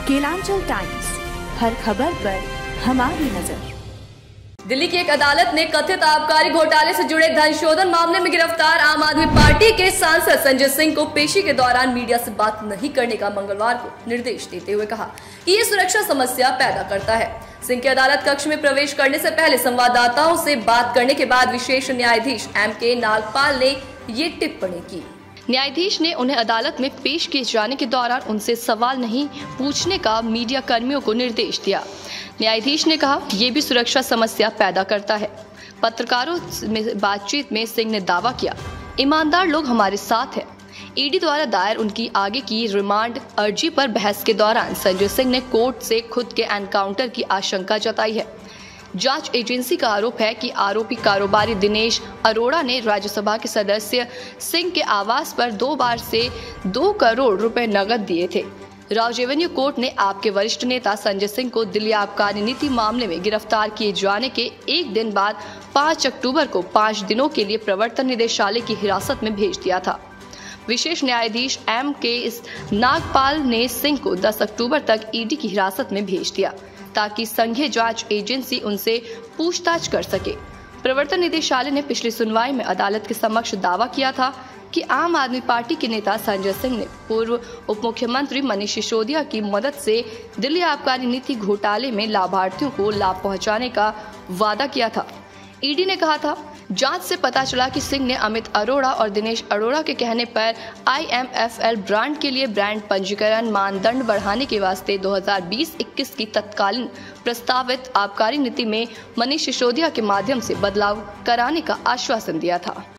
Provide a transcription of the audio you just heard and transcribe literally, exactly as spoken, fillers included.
Kelanchal times, हर खबर पर हमारी नजर। दिल्ली की एक अदालत ने कथित आबकारी घोटाले से जुड़े धन शोधन मामले में गिरफ्तार आम आदमी पार्टी के सांसद संजय सिंह को पेशी के दौरान मीडिया से बात नहीं करने का मंगलवार को निर्देश देते हुए कहा कि ये सुरक्षा समस्या पैदा करता है। सिंह के अदालत कक्ष में प्रवेश करने से पहले संवाददाताओं से बात करने के बाद विशेष न्यायाधीश एम के नागपाल ने ये टिप्पणी की। न्यायाधीश ने उन्हें अदालत में पेश किए जाने के दौरान उनसे सवाल नहीं पूछने का मीडिया कर्मियों को निर्देश दिया। न्यायाधीश ने कहा ये भी सुरक्षा समस्या पैदा करता है। पत्रकारों में बातचीत में सिंह ने दावा किया, ईमानदार लोग हमारे साथ हैं। ईडी द्वारा दायर उनकी आगे की रिमांड अर्जी पर बहस के दौरान संजय सिंह ने कोर्ट से खुद के एनकाउंटर की आशंका जताई है। जांच एजेंसी का आरोप है कि आरोपी कारोबारी दिनेश अरोड़ा ने राज्यसभा के सदस्य सिंह के आवास पर दो बार से दो करोड़ रुपए नकद दिए थे। राव रेवेन्यू कोर्ट ने आपके वरिष्ठ नेता संजय सिंह को दिल्ली आबकारी नीति मामले में गिरफ्तार किए जाने के एक दिन बाद पाँच अक्टूबर को पाँच दिनों के लिए प्रवर्तन निदेशालय की हिरासत में भेज दिया था। विशेष न्यायाधीश एम के नागपाल ने सिंह को दस अक्टूबर तक ईडी की हिरासत में भेज दिया ताकि संघीय जांच एजेंसी उनसे पूछताछ कर सके। प्रवर्तन निदेशालय ने पिछली सुनवाई में अदालत के समक्ष दावा किया था कि आम आदमी पार्टी के नेता संजय सिंह ने पूर्व उप मुख्यमंत्री मनीष सिसोदिया की मदद से दिल्ली आबकारी नीति घोटाले में लाभार्थियों को लाभ पहुंचाने का वादा किया था। ईडी ने कहा था, जांच से पता चला कि सिंह ने अमित अरोड़ा और दिनेश अरोड़ा के कहने पर I M F L brand के लिए ब्रांड पंजीकरण मानदंड बढ़ाने के वास्ते दो हज़ार बीस इक्कीस की तत्कालीन प्रस्तावित आबकारी नीति में मनीष सिसोदिया के माध्यम से बदलाव कराने का आश्वासन दिया था।